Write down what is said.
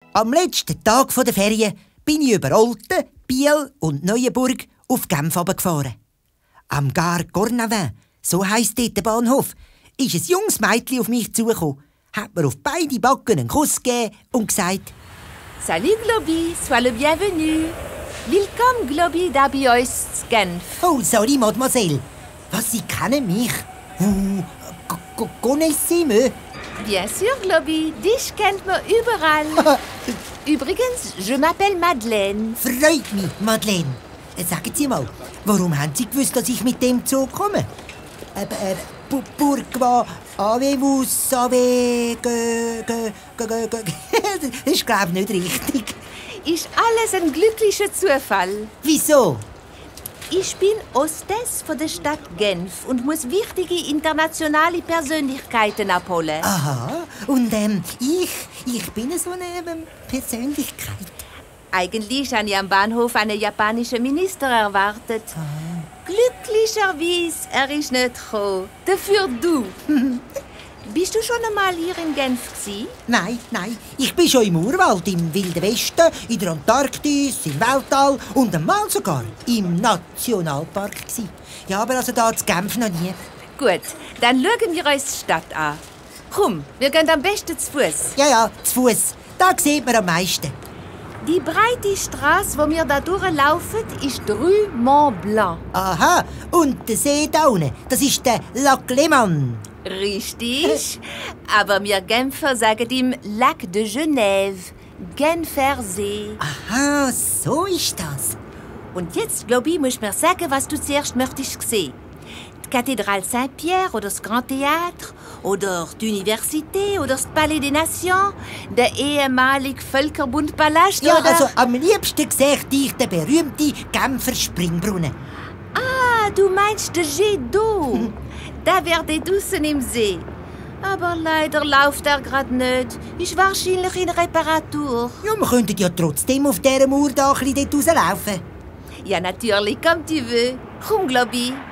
Am letzten Tag der Ferien bin ich über Olten, Biel und Neuenburg auf Genf gefahren. Am Gare Cornavin, so heisst dort der Bahnhof, ist ein junges Mädchen auf mich zugekommen, hat mir auf beide Backen einen Kuss gegeben und gesagt: Salut Globi, sois le bienvenu. Willkommen Globi da bei uns in Genf. Oh, sorry, Mademoiselle. Was, Sie kennen mich? Connaissez-vous? Bien sûr Globi, dich kennt man überall. Übrigens, je m'appelle Madeleine. Freut mich, Madeleine. Sagen Sie mal, warum haben Sie gewusst, dass ich mit dem Zug komme? Pourquoi avez-vous savez das ist, glaube ich, nicht richtig. Ist alles ein glücklicher Zufall. Wieso? Ich bin Hostess von der Stadt Genf und muss wichtige internationale Persönlichkeiten abholen. Aha, und ich bin so eine Persönlichkeit. Eigentlich habe ich am Bahnhof einen japanischen Minister erwartet. Glücklicherweise, er ist nicht gekommen. Dafür du. Bist du schon einmal hier in Genf gewesen? Nein. Ich bin schon im Urwald, im Wilden Westen, in der Antarktis, im Weltall und einmal sogar im Nationalpark gewesen. Ja, aber also da zu Genf noch nie. Gut, dann schauen wir uns die Stadt an. Komm, wir gehen am besten zu Fuß. Ja, zu Fuß. Da sieht man am meisten. Die breite Straße, wo wir da durchlaufen, ist die Rue Mont Blanc. Aha, und der See da unten, das ist der Lac Léman. Richtig, aber wir Genfer sagen ihm Lac de Genève, Genfer See. Aha, so ist das. Und jetzt, glaube ich, musst du mir sagen, was du zuerst möchtest sehen. Die Kathedrale Saint-Pierre oder das Grand Théâtre oder die Universität oder das Palais des Nations, der ehemalige Völkerbundpalast Ja, oder... also am liebsten sehe ich den berühmten Genfer Springbrunnen. Ah, du meinst den Jet d'eau. Der wäre dort draussen im See. Aber leider läuft er gerade nicht. Ist wahrscheinlich in Reparatur. Ja, wir könnten ja trotzdem auf dieser Mauer da ein bisschen dort rauslaufen. Ja, natürlich, comme tu veux. Komm, Globi.